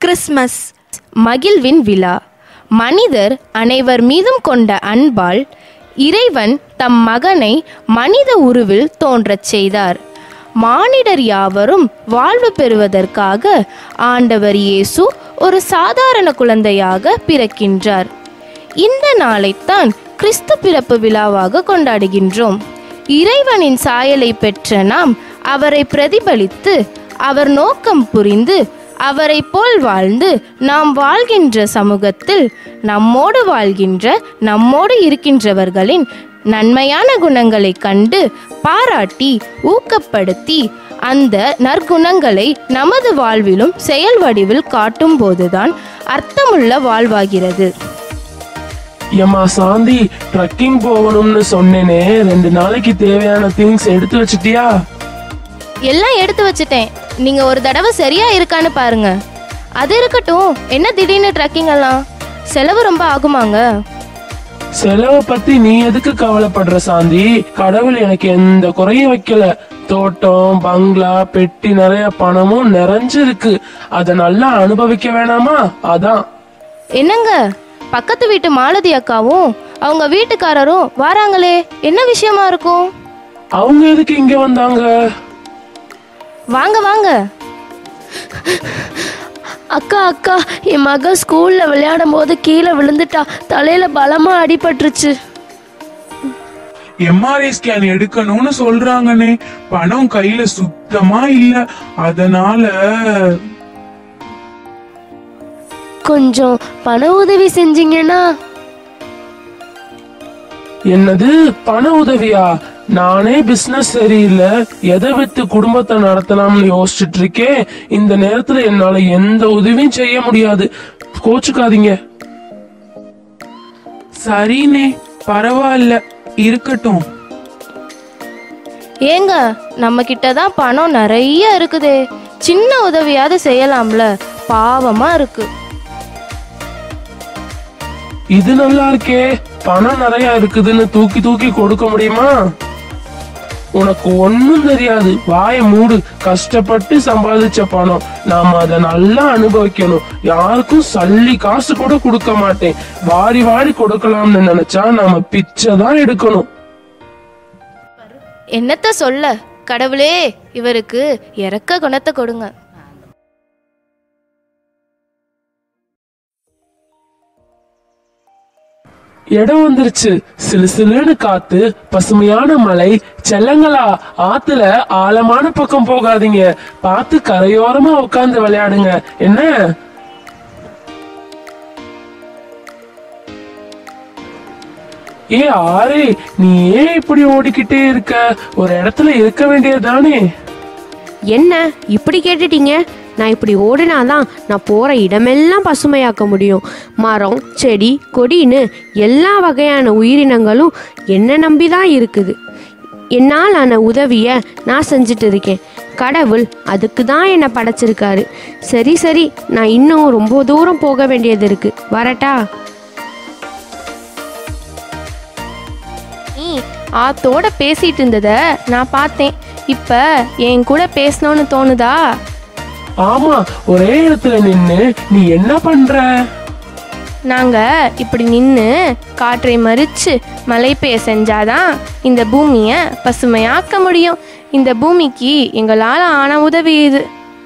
Christmas மகிழ்வின் விழா. மனிதர் அனைவர் மீதும் கொண்ட அன்பால் இறைவன் தம் மகனை மனித உருவில் தோன்றச் செய்தார். மானிடர் யாவரும் வாழ்வு பெறுவதற்காக ஆண்டவர் இயேசு ஒரு சாதாரண குழந்தையாக பிறக்கின்றார். இந்த நாளைத்தான் கிறிஸ்து பிறப்பு விழாவாக கொண்டாடுகின்றோம். இறைவனின் சாயலை பெற்ற நாம் அவரை பிரதிபலித்து அவர் நோக்கம் புரிந்து அவரை போல் வாழ்ந்து நாம் வாழ்கின்ற சமூகத்தில் நம்மோடு இருக்கின்றவர்களின் நன்மையான குணங்களை கண்டு பாராட்டி ஊக்கப்படுத்தி அந்த நற்குணங்களை நமது வாழ்விலும் செயல் வடிவில் காட்டும் போதுதான் அர்த்தமுள்ள வாழ்வாகிறது. ஏமா சாந்தி, ட்ரக்கிங் போகணும்னு சொன்னேனே, 2 நாளைக்கு தேவையான திங்ஸ் எடுத்து வச்சிட்டியா? எல்லாம் எடுத்து வச்சுட்டேன். நீங்க ஒரு தடவை சரியா இருக்கான்னு பாருங்க. அது இருக்கட்டும், என்ன திடீர்னு ட்ரக்கிங் எல்லாம்? செலவு ரொம்ப ஆகுமாங்க? செலவை பத்தி நீ எதுக்கு கவலைப்படுற சாந்தி? கடவுள் எனக்கு எந்த குறையும் வைக்கல. தோட்டம், பங்களா, பெட்டி நிறைய பணமும் நிறைஞ்சிருக்கு. அத நல்லா அனுபவிக்க வேணாமா? அதான். என்னங்க, பக்கத்து வீட்டு மாலதி அக்காவும் அவங்க வீட்டுக்காரரும் வாராங்களே, என்ன விஷயமா இருக்கும்? அவங்க எதுக்கு இங்க வந்தாங்க? வாங்க வாங்க. அக்கா அக்கா, என் மக ஸ்கூல்ல விளையாடும் போது கீழே விழுந்துட்டா. தலையில பலமா அடிபட்டுருச்சு. எம்ஆர்ஐ ஸ்கேன் எடுக்கணும்னு சொல்றாங்கன்னே, பணம் கையில சுத்தமா இல்ல. அதனால கொஞ்சம் பண உதவி செஞ்சீங்கன்னா. என்னது, பண உதவியா? நானே பிசினஸ் சரியில்லை, எதை வித்து குடும்பத்தை நடத்தலாம்னு யோசிச்சுட்டு இருக்கேன். இந்த நேரத்துல என்னால எந்த உதவியும் செய்ய முடியாது, கோச்சுக்காதீங்க. சரினே, பரவாயில்ல, இருக்கட்டும். ஏங்க, நம்ம கிட்டதான் பணம் நிறைய இருக்குதே, சின்ன உதவியாவது செய்யலாம்ல, பாவமா இருக்கு. இது நல்லா இருக்கே, பணம் நிறைய இருக்குதுன்னு தூக்கி தூக்கி கொடுக்க முடியுமா? உனக்கு ஒன்னும் தெரியாது, வாய மூடு. கஷ்டப்பட்டு சம்பாதிச்ச பணம், நாம அதை நல்லா அனுபவிக்கணும். யாருக்கும் சல்லி காசு கூட கொடுக்க மாட்டேன். வாரி வாரி கொடுக்கலாம்னு நினைச்சா நாம பிச்சை தான் எடுக்கணும். என்னத்த சொல்ல, கடவுளே இவருக்கு இறக்க குணத்தை கொடுங்க. இடம் வந்துருச்சு. சிலு சிலுன்னு காத்து, பசுமையான மலை. செல்லங்களா, ஆத்துல ஆழமான பக்கம் போகாதீங்க, பார்த்து கரையோரமா உட்கார்ந்து விளையாடுங்க. என்ன? ஏ ஆரே, நீ ஏன் இப்படி ஓடிக்கிட்டே இருக்க? ஒரு இடத்துல இருக்க வேண்டியதுதானே? என்ன இப்படி கேட்டுட்டீங்க? நான் இப்படி ஓடினாதான் நான் போகிற இடமெல்லாம் பசுமையாக்க முடியும். மரம், செடி, கொடின்னு எல்லா வகையான உயிரினங்களும் என்னை நம்பி தான் இருக்குது. என்னால் ஆன உதவியை நான் செஞ்சுட்டு இருக்கேன். கடவுள் அதுக்கு தான் என்னை படைச்சிருக்காரு. சரி சரி, நான் இன்னும் ரொம்ப தூரம் போக வேண்டியது இருக்கு, வரட்டா? நீ ஆத்தோட பேசிட்டு இருந்தத நான் பார்த்தேன். இப்ப என் கூட பேசணும்னு தோணுதா? ஆமா, ஒரே இடத்துல நின்னு நீ என்ன பண்ற? நாங்க இப்படி நின்று காற்றை மறிச்சு மழை பெய்ய செஞ்சாதான் இந்த பூமிய பசுமையாக்க முடியும். இந்த பூமிக்கு எங்களால ஆன உதவி இது.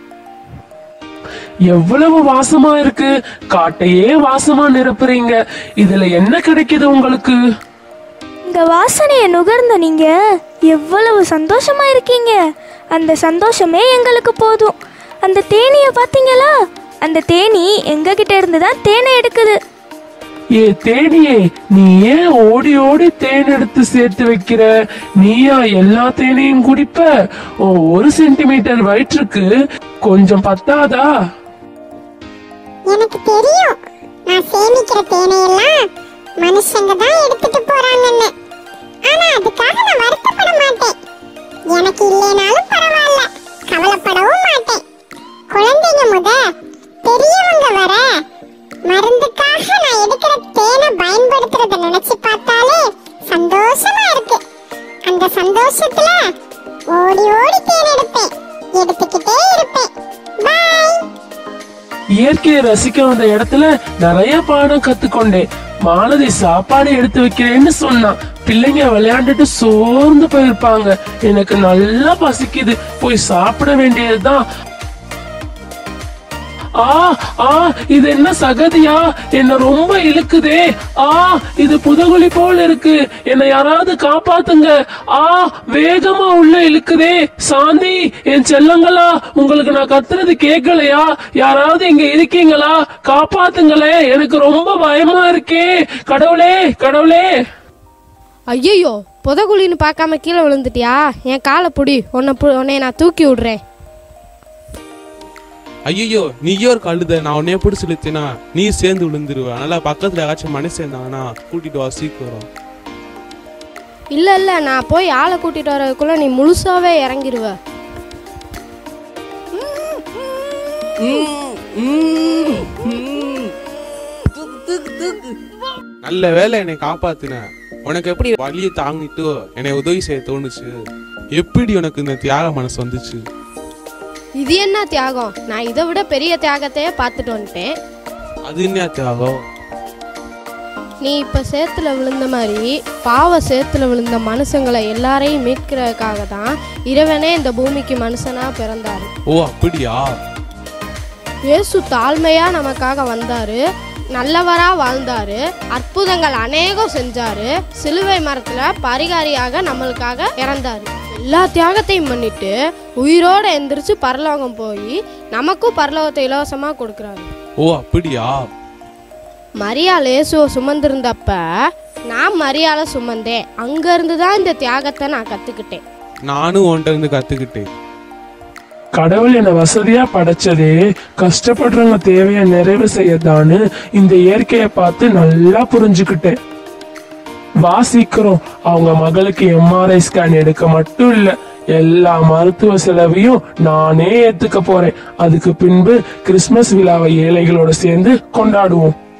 எவ்வளவு வாசமா இருக்கு! காட்டையே வாசமா நிரப்புறீங்க. இதுல என்ன கிடைக்குது உங்களுக்கு? இந்த வாசனையை நுகர்ந்த நீங்க எவ்வளவு சந்தோஷமா இருக்கீங்க. அந்த சந்தோஷமே எங்களுக்கு போதும். அந்த தேனியை பார்த்தீங்களா? அந்த தேனி எங்க கிட்ட இருந்து தான் தேனை எடுக்குது. ஏ தேனியே, நீ ஏன் ஓடி ஓடி தேன் எடுத்து சேர்த்து வைக்கிற? நீயா எல்லா தேனையும் குடிப்ப? ஓ, 1 சென்டிமீட்டர் வயிற்றுக்கு கொஞ்சம் பத்தாதா? எனக்கு தெரியும், நான் சேமிக்கிற தேனையெல்லாம் மனுஷங்க தான் எடுத்துட்டு போறாங்கன்னு. ஆனா அதுக்காக நான் வருத்தப்பட மாட்டேன். எனக்கு இல்லைனாலும் பரவாயில்ல, கவலைப்படவும் மாட்டேன். குழந்தைங்க முத பெரியவங்க வர மருந்துக்காக நான் எடுக்கிற தேனை பயன்படுத்துறத நினைச்சு பார்த்தாலே சந்தோஷமா இருக்கு. அந்த சந்தோஷத்துல ஓடி ஓடி தேன் எடுப்பேன், எடுத்துக்கிட்டே இருப்பேன். பாய். இயற்கையை ரசிக்க வந்த இடத்துல நிறைய பாடம் கத்துக்கொண்டேன். மாலதி சாப்பாடு எடுத்து வைக்கிறேன்னு சொன்னா. பிள்ளைங்க விளையாண்டுட்டு சோர்ந்து போயிருப்பாங்க. எனக்கு நல்லா பசிக்குது, போய் சாப்பிட வேண்டியதுதான். இது என்ன சகதியா? என்ன ரொம்ப இழுக்குதே. இது புதகுழி போல இருக்கு. என்னை யாராவது காப்பாத்துங்க. வேகமா உள்ள இழுக்குதே. சாந்தி, என் செல்லங்களா, உங்களுக்கு நான் கத்துறது கேட்கலையா? யாராவது இங்க இருக்கீங்களா? காப்பாத்துங்களே, எனக்கு ரொம்ப பயமா இருக்கே. கடவுளே, கடவுளே. ஐயோ, புதகுழின்னு பார்க்காம கீழே விழுந்துட்டியா? என் காலை புடி, உன்னை நான் தூக்கி விடுறேன். ஐயோ, நீயே ஒரு கழுத, நான் உன்னைய பிடிச்சி இழுத்தினா நீ சேர்ந்து விழுந்துருவ. அதனால பக்கத்துல ஏதாச்சும் மனுஷன் இருந்தாங்கன்னா கூட்டிட்டு வா சீக்கிரம். இல்ல நான் போய் ஆளை கூட்டிட்டு வரதுக்குள்ள நீ முழுசாவே இறங்கிடுவ. நல்ல வேலை என்னை காப்பாத்தின. உனக்கு எப்படி வலியை தாங்கிட்டு என்னை உதவி செய்ய தோணுச்சு? எப்படி உனக்கு இந்த தியாக மனசு வந்துச்சு? இது என்ன தியாகம்? நான் இதை விட பெரிய தியாகத்தையே பார்த்துட்டு வந்துட்டேன். அது என்ன தியாகம்? நீ இப்ப சேத்துல விழுந்த மாதிரி பாவ சேத்துல விழுந்த மனுஷங்களை எல்லாரையும் மீட்கிறதுக்காக தான் இறைவனே இந்த பூமிக்கு மனுஷனா பிறந்தாரு. ஓ, அப்படியா? இயேசு தாழ்மையா நமக்காக வந்தாரு, நல்லவரா வாழ்ந்தாரு, அற்புதங்கள் அநேகம் செஞ்சாரு, சிலுவை மரத்துல பரிகாரியாக நம்மளுக்காக இறந்தாரு. எல்லா தியாகத்தையும் பண்ணிட்டு உயிரோட எந்திரிச்சு பரலோகம் போய் நமக்கும் பரலோகத்தை இலவசமா கொடுக்குறாரு. ஓ, அப்படியா? மரியாள் இயேசுவை சுமந்திருந்தப்ப நான் மரியாதை சுமந்தேன். அங்க இருந்துதான் இந்த தியாகத்தை நான் கத்துக்கிட்டேன். நானும் உன்கிட்ட இருந்து கத்துக்கிட்டேன். கடவுள் என்ன வசதியா படைச்சதே கஷ்டப்படுறவங்க தேவையை நிறைவு செய்யதான்னு இந்த இயற்கையை பார்த்து நல்லா புரிஞ்சுக்கிட்டேன். வாசிக்கிறோம். அவங்க மகளுக்கு MRI ஸ்கேன் எடுக்க மட்டும் இல்ல, எல்லா மருத்துவ செலவையும் நானே ஏத்துக்க போறேன். அதுக்கு பின்பு கிறிஸ்துமஸ் விழாவை ஏழைகளோட சேர்ந்து கொண்டாடுவோம்.